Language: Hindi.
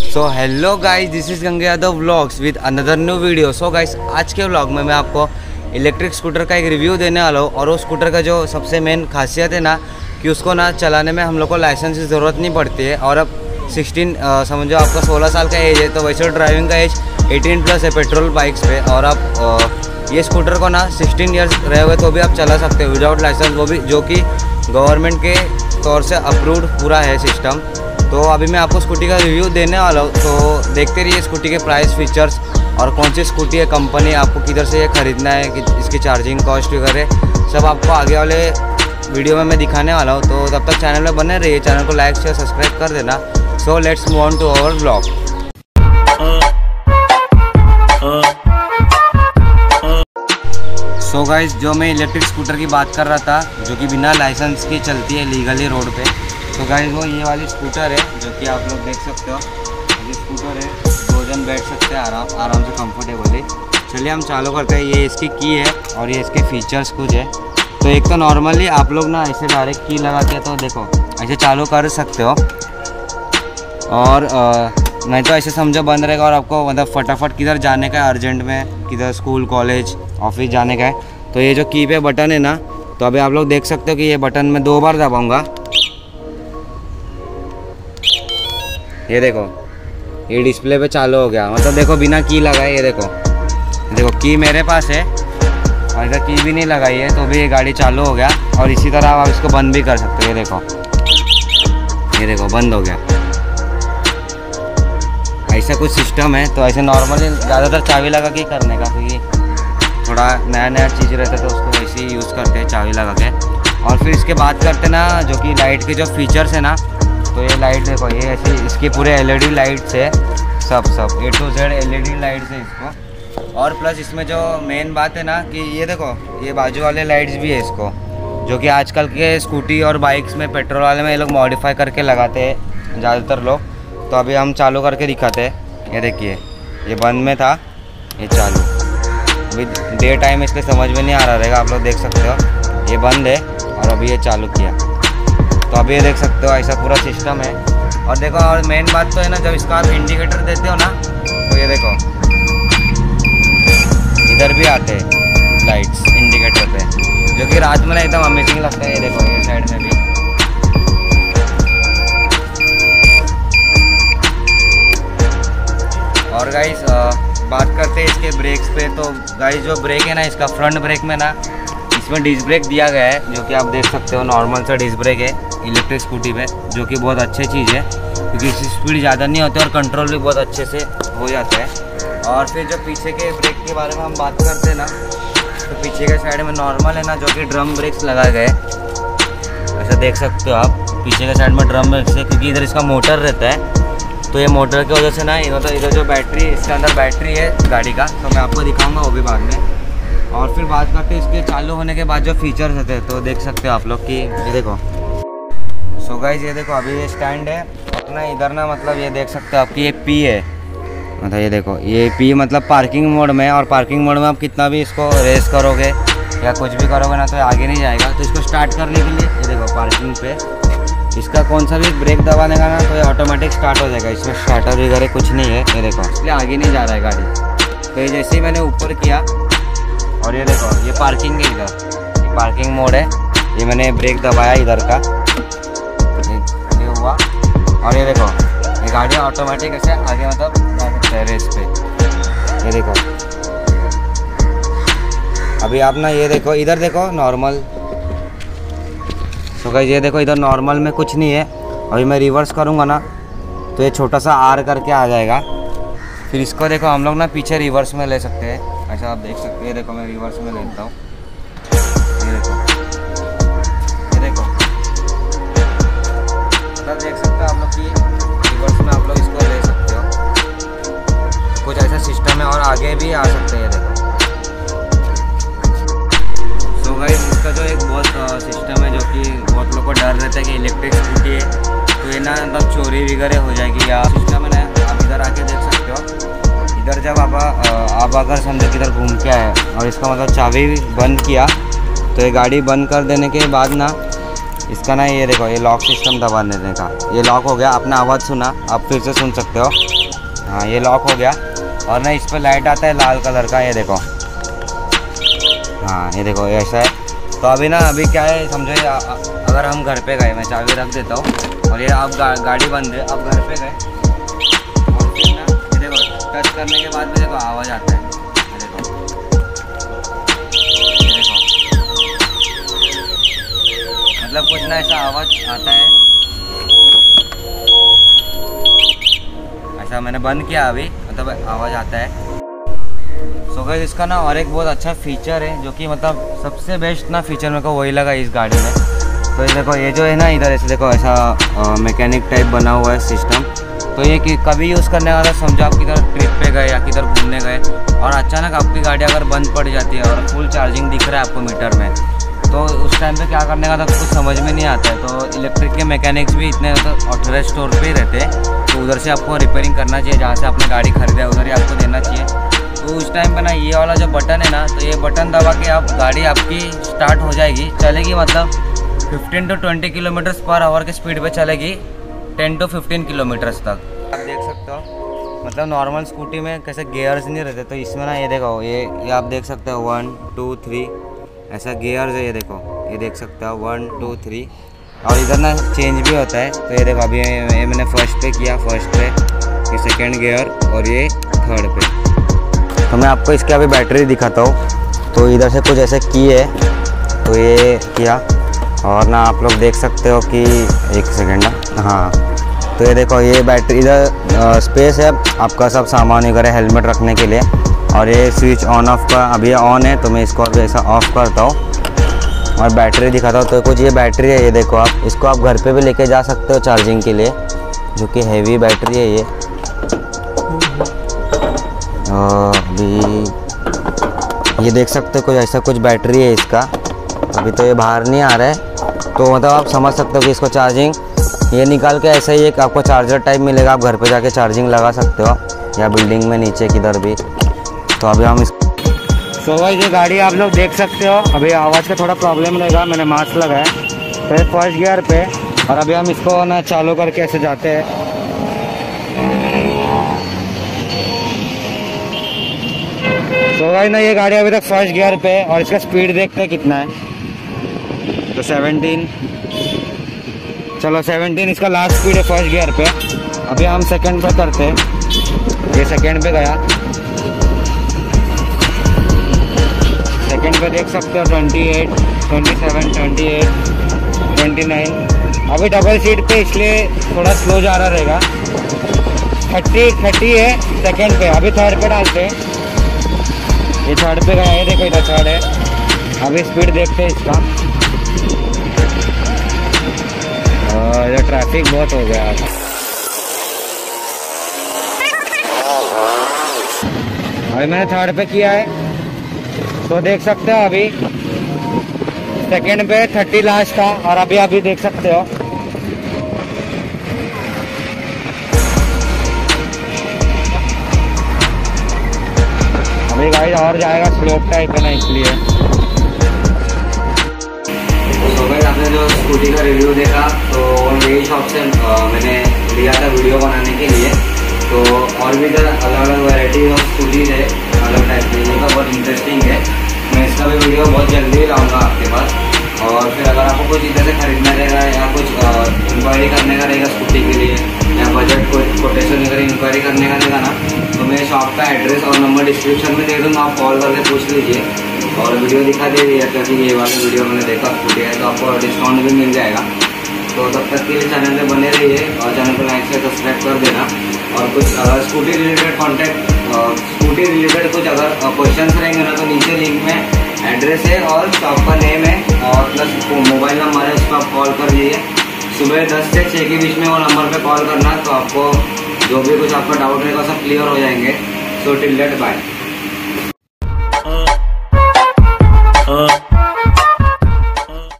So hello guys, this is Gange Yadav vlogs with another new video. So guys, आज के व्लॉग में मैं आपको इलेक्ट्रिक स्कूटर का एक रिव्यू देने वाला हूँ। और वो स्कूटर का जो सबसे मेन खासियत है ना कि उसको ना चलाने में हम लोग को लाइसेंस की ज़रूरत नहीं पड़ती है। और अब 16 समझो आपका 16 साल का एज है, तो वैसे ड्राइविंग का एज 18+ है पेट्रोल बाइक्स पे। और आप ये स्कूटर को ना 16 ईयर्स रहे हुए तो भी आप चला सकते हो विदाउट लाइसेंस, वो भी जो कि गवर्नमेंट के तौर से अप्रूव्ड पूरा है सिस्टम। तो अभी मैं आपको स्कूटी का रिव्यू देने वाला हूँ, तो देखते रहिए स्कूटी के प्राइस, फीचर्स और कौन सी स्कूटी है, कंपनी, आपको किधर से ये ख़रीदना है, कि इसकी चार्जिंग कॉस्ट वगैरह सब आपको आगे वाले वीडियो में मैं दिखाने वाला हूँ। तो तब तक चैनल में बने रहिए, चैनल को लाइक शेयर सब्सक्राइब कर देना। So let's move on to our vlog. So guys, जो मैं इलेक्ट्रिक स्कूटर की बात कर रहा था जो कि बिना लाइसेंस के चलती है लीगली रोड पे, तो गाइस वो ये वाली स्कूटर है जो कि आप लोग देख सकते हो। ये स्कूटर है, 2 जन बैठ सकते हैं आराम से कंफर्टेबली। चलिए हम चालू करते हैं। ये इसकी की है और ये इसके फीचर्स कुछ है। तो एक तो नॉर्मली आप लोग ना ऐसे डायरेक्ट की लगा के तो देखो ऐसे चालू कर सकते हो, और नहीं तो ऐसे समझो बंद रहेगा और आपको मतलब फटाफट किधर जाने का है, अर्जेंट में किधर स्कूल कॉलेज ऑफिस जाने का है। तो ये जो की पे बटन है ना, तो अभी आप लोग देख सकते हो कि ये बटन मैं 2 बार दबाऊंगा, ये देखो ये डिस्प्ले पे चालू हो गया। मतलब देखो बिना की लगाए, ये देखो की मेरे पास है और इधर की भी नहीं लगाई है तो भी ये गाड़ी चालू हो गया। और इसी तरह आप इसको बंद भी कर सकते हो। ये देखो बंद हो गया। ऐसा कुछ सिस्टम है। तो ऐसे नॉर्मली ज़्यादातर चाबी लगा के करने का, क्योंकि थोड़ा नया चीज़ रहता है तो उसको वैसे ही यूज़ करते हैं चाबी लगा के। और फिर इसके बात करते ना जो कि लाइट के जो फीचर्स है ना, तो ये लाइट देखो, ये ऐसी इसके पूरे LED लाइट्स है, सब A to Z LED lights है इसको। और प्लस इसमें जो मेन बात है ना कि ये देखो ये बाजू वाले लाइट्स भी है इसको, जो कि आजकल के स्कूटी और बाइक्स में पेट्रोल वाले में ये लोग मॉडिफाई करके लगाते हैं ज़्यादातर लोग। तो अभी हम चालू करके दिखाते हैं। ये देखिए ये बंद में था, ये चालू। अभी डे टाइम इसलिए समझ में नहीं आ रहा रहेगा, आप लोग देख सकते हो ये बंद है और अभी ये चालू किया। तो अभी ये देख सकते हो ऐसा पूरा सिस्टम है। और देखो और मेन बात तो है ना, जब इसका आप इंडिकेटर देते हो ना, तो ये देखो इधर भी आते हैं लाइट्स इंडिकेटर पे, जो कि रात में ना एकदम अमेजिंग लगता है। ये देखो ये साइड में भी। और गाइस बात करते हैं इसके ब्रेक्स पे। तो गाइस जो ब्रेक है ना, इसका फ्रंट ब्रेक में ना इसमें डिस्क ब्रेक दिया गया है, जो कि आप देख सकते हो नॉर्मल सा डिस्क ब्रेक है इलेक्ट्रिक स्कूटी पे, जो कि बहुत अच्छी चीज़ है क्योंकि इसकी स्पीड ज़्यादा नहीं होती और कंट्रोल भी बहुत अच्छे से हो जाता है। और फिर जो पीछे के ब्रेक के बारे में हम बात करते हैं ना, तो पीछे के साइड में नॉर्मल है ना जो कि ड्रम ब्रेक्स लगाए गए, ऐसा देख सकते हो आप पीछे के साइड में ड्रम ब्रेक्स है, क्योंकि इधर इसका मोटर रहता है। तो ये मोटर की वजह से ना इधर जो बैटरी, इसके अंदर बैटरी है गाड़ी का, तो मैं आपको दिखाऊँगा वो भी बाद में। और फिर बात करते हैं इसके चालू होने के बाद जो फीचर्स होते हैं, तो देख सकते हो आप लोग कि ये देखो। सो गाइस ये देखो अभी ये स्टैंड है अपना इधर ना, मतलब ये देख सकते हो आपकी ये P है, मतलब ये देखो ये P मतलब पार्किंग मोड में। और पार्किंग मोड में आप कितना भी इसको रेस करोगे या कुछ भी करोगे ना, तो आगे नहीं जाएगा। तो इसको स्टार्ट करने के लिए ये देखो पार्किंग पे इसका कौन सा भी ब्रेक दबाने का ना, तो ये ऑटोमेटिक स्टार्ट हो जाएगा। इसमें स्टार्टर वगैरह कुछ नहीं है, ये देखो, इसलिए आगे नहीं जा रहा है गाड़ी। तो ये जैसे ही मैंने ऊपर किया और ये देखो ये पार्किंग है, इधर ये पार्किंग मोड है, ये मैंने ब्रेक दबाया इधर का, ये हुआ। और ये देखो ये गाड़ी ऑटोमेटिक ऐसे आगे मतलब जा सकते हैं रेस पे। ये देखो अभी आप ना ये देखो इधर देखो नॉर्मल। तो गाइस ये देखो इधर नॉर्मल में कुछ नहीं है। अभी मैं रिवर्स करूँगा ना, तो ये छोटा सा R करके आ जाएगा। फिर इसको देखो हम लोग ना पीछे रिवर्स में ले सकते हैं, ऐसा आप देख सकते हैं। ये देखो मैं रिवर्स में लेता हूँ, ये देखो मतलब देख सकते हो आप लोग कि रिवर्स में आप लोग इसको ले सकते हो। कुछ ऐसा सिस्टम है और आगे भी आ सकते हैं, ये देखो। सो गाइस इसका जो एक बहुत सिस्टम है, जो कि बहुत लोग को डर रहता है कि इलेक्ट्रिक स्कूटी है तो ये ना मतलब चोरी वगैरह हो जाएगी, या सिस्टम है ना आप इधर आके देख सकते हो। इधर जब आप अगर समझो किधर घूम के आए और इसका मतलब चाबी बंद किया, तो ये गाड़ी बंद कर देने के बाद ना इसका ना ये देखो ये लॉक सिस्टम दबा देने का, ये लॉक हो गया। आपने आवाज़ सुना, आप फिर से सुन सकते हो। हाँ ये लॉक हो गया। और ना इस पर लाइट आता है लाल कलर का, ये देखो। हाँ ये देखो ऐसा है। तो अभी ना अभी क्या है समझो, अगर हम घर पे गए, मैं चाबी रख देता हूँ और ये आप गाड़ी बंद है, आप घर पे गए और फिर ना ये देखो टच करने के बाद भी देखो आवाज़ आता है। ये देखो, ये देखो, मतलब कुछ ना ऐसा आवाज़ आता है। ऐसा मैंने बंद किया अभी, मतलब आवाज़ आता है। सो गाइस इसका ना और एक बहुत अच्छा फीचर है जो कि मतलब सबसे बेस्ट ना फीचर मेरे को वही लगा इस गाड़ी में। तो ये देखो, ये जो है ना इधर ऐसे देखो ऐसा मैकेनिक टाइप बना हुआ है सिस्टम। तो ये कि कभी यूज़ करने वाला, समझो आप किधर ट्रिप पे गए या किधर घूमने गए और अचानक आपकी गाड़ी अगर बंद पड़ जाती है और फुल चार्जिंग दिख रहा है आपको मीटर में, तो उस टाइम पे क्या करने का तो कुछ समझ में नहीं आता है। तो इलेक्ट्रिक के मैकेनिक्स भी इतने ऑथराइज स्टोर पे ही रहते हैं, तो उधर से आपको रिपेयरिंग करना चाहिए, जहाँ से आपने गाड़ी खरीदा है उधर ही आपको देना चाहिए। तो उस टाइम पे ना ये वाला जो बटन है ना, तो ये बटन दबा के आप गाड़ी आपकी स्टार्ट हो जाएगी, चलेगी मतलब 15 to 20 किलोमीटर्स पर आवर के स्पीड पे चलेगी, 10 to 15 किलोमीटर्स तक। आप देख सकते हो मतलब नॉर्मल स्कूटी में कैसे गियर्स नहीं रहते, तो इसमें ना ये देखो ये आप देख सकते हो 1 2 3 ऐसा गियर्स है। ये देखो, ये देख सकते हो 1 2 3 और इधर ना चेंज भी होता है। तो ये देखो अभी ये मैंने फर्स्ट पे किया, फर्स्ट पे, ये सेकेंड गियर और ये थर्ड पे। तो मैं आपको इसके अभी बैटरी दिखाता हूँ। तो इधर से कुछ ऐसे की है, तो ये किया और ना आप लोग देख सकते हो कि एक सेकेंड ना, हाँ तो ये देखो ये बैटरी, इधर स्पेस है आपका सब सामान वगैरह हेलमेट रखने के लिए। और ये स्विच ऑन ऑफ का अभी ऑन है, तो मैं इसको अभी ऐसा ऑफ करता हूँ और बैटरी दिखाता हूँ। तो कुछ ये बैटरी है, ये देखो आप इसको आप घर पे भी लेके जा सकते हो चार्जिंग के लिए, जो कि हैवी बैटरी है ये। अभी ये देख सकते हो कुछ ऐसा कुछ बैटरी है इसका। अभी तो ये बाहर नहीं आ रहा है, तो मतलब आप समझ सकते हो कि इसको चार्जिंग ये निकाल के ऐसा ही एक आपको चार्जर टाइप मिलेगा, आप घर पे जाके चार्जिंग लगा सकते हो या बिल्डिंग में नीचे किधर भी। तो अभी हम सो गाइस ये गाड़ी आप लोग देख सकते हो, अभी आवाज़ का थोड़ा प्रॉब्लम रहेगा, मैंने मास्क लगाया। तो ये फर्स्ट गियर पे और अभी हम इसको ना चालू करके ऐसे जाते हैं। तो गाइस ना ये गाड़ी अभी तक फर्स्ट गियर पे और इसका स्पीड देखते हैं कितना है। तो 17, चलो 17 इसका लास्ट स्पीड है फर्स्ट गियर पे। अभी हम सेकंड पे करते हैं, ये सेकंड पे गया, सेकंड पे देख सकते हो 28, 27, 28, 29। अभी डबल सीट पे इसलिए थोड़ा स्लो जा रहा रहेगा। 30 है सेकंड पे। अभी थर्ड पे डालते हैं, ये थर्ड पे गया है, देखो इधर थर्ड है। अभी स्पीड देखते हैं इसका। इधर ट्रैफिक बहुत हो गया। अभी मैंने थर्ड पे किया है, तो देख सकते हो अभी सेकंड पे 30 लास्ट था और अभी देख सकते हो अभी गाड़ी और जाएगा, स्लोप टाइप है ना इसलिए। तो भाई आपने जो स्कूटी का रिव्यू देखा, तो यही शॉप से मैंने लिया था वीडियो बनाने के लिए। तो और भी इधर अलग अलग वैरायटी ऑफ स्कूटीज है, अलग टाइप की, जो बहुत इंटरेस्टिंग है। मैं इसका भी वीडियो बहुत जल्दी लाऊंगा आपके पास। और फिर अगर आपको कुछ इधर से खरीदना रहेगा या कुछ इंक्वायरी करने का रहेगा स्कूटी के लिए, या बजट कोटेशन वगैरह इंक्वायरी करने का रहेगा ना, तो मेरे शॉप का एड्रेस और नंबर डिस्क्रिप्शन में दे दूँगा, आप कॉल करके पूछ लीजिए और वीडियो दिखा दीजिए, क्योंकि ये वाली वीडियो मैंने देखा स्कूटी है, तो आपको डिस्काउंट भी मिल जाएगा। तो तब तक के लिए चैनल पे बने रहिए और चैनल को लाइक से सब्सक्राइब कर देना। और कुछ अगर स्कूटी रिलेटेड कुछ अगर क्वेश्चंस रहेंगे ना, तो नीचे लिंक में एड्रेस है और शॉप का नेम है और प्लस मोबाइल नंबर है, उसको आप कॉल कर लीजिए। सुबह 10 से 6 के बीच में वो नंबर पे कॉल करना, तो आपको जो भी कुछ आपका डाउट रहेगा सब क्लियर हो जाएंगे। So till that bye.